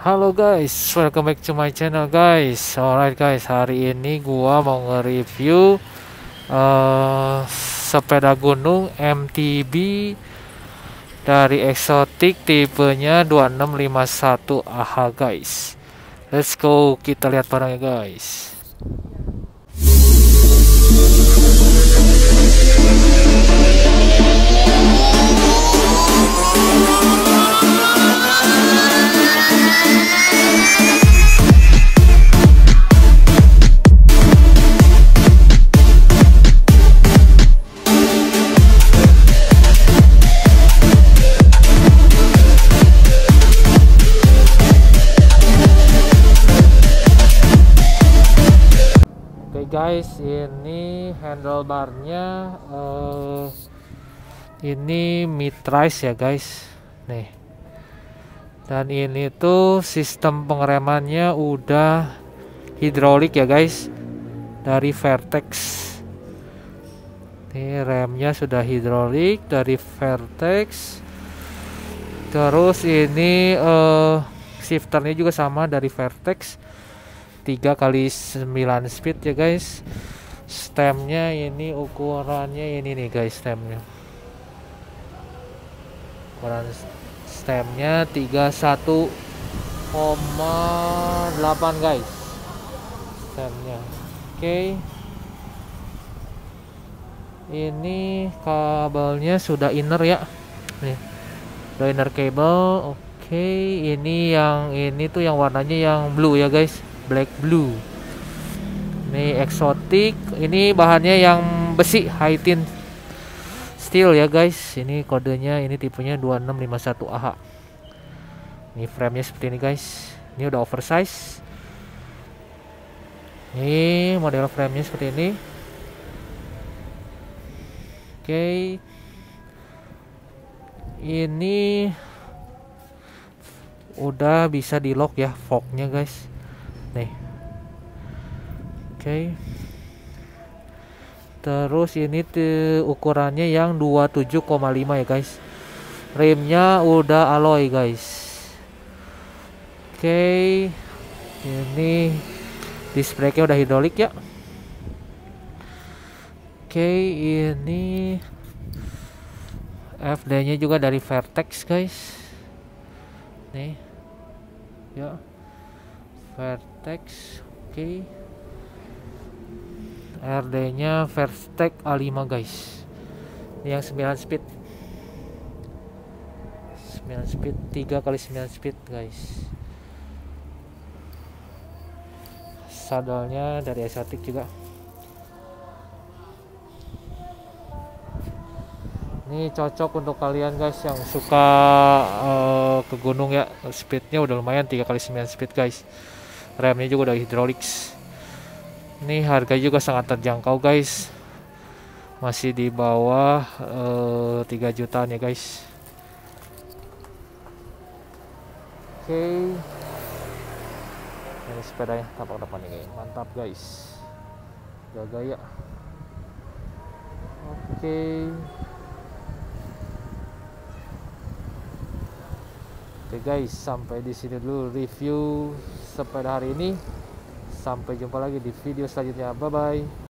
Halo guys, welcome back to my channel guys. Alright guys, hari ini gua mau nge-review sepeda gunung MTB dari Exotic tipenya 2651 AH guys. Let's go, kita lihat barangnya guys. Guys, ini handlebarnya ini mid-rise ya guys, nih. Dan ini tuh sistem pengeremannya udah hidrolik ya guys, dari Vertex. Ini remnya sudah hidrolik dari Vertex. Terus ini shifternya juga sama dari Vertex, 3x9 speed ya guys. Stemnya ini ukurannya ini nih guys, stemnya ukuran stemnya 31,8 guys stemnya. Oke, ini kabelnya sudah inner ya, nih udah inner cable. Oke, ini yang ini tuh yang warnanya yang blue ya guys, black blue. Ini Exotic, ini bahannya yang besi high tin steel ya guys. Ini kodenya, ini tipenya 2651 AH. Ini framenya seperti ini guys. Ini udah oversize. Ini model framenya seperti ini. Oke, ini udah bisa di lock ya fognya guys, nih. Oke, terus ini ukurannya yang 27,5 ya guys. Rimnya udah alloy guys. Oke, ini disc brake-nya udah hidrolik ya. Oke, ini FD-nya juga dari Vertex guys, nih ya, Vertex. Oke, RD-nya Vertex A5 guys. Ini yang 9 speed. 9 speed, 3x9 speed guys. Saddle-nya dari Exotic juga. Ini cocok untuk kalian guys yang suka ke gunung ya. Speednya udah lumayan, 3x9 speed guys. Remnya juga udah hydraulics. Ini harga juga sangat terjangkau guys, masih di bawah 3 jutaan ya guys. Oke, ini sepedanya tampak depan ini mantap guys, gaya. Oke, guys, sampai di sini dulu review sepeda hari ini. Sampai jumpa lagi di video selanjutnya. Bye bye.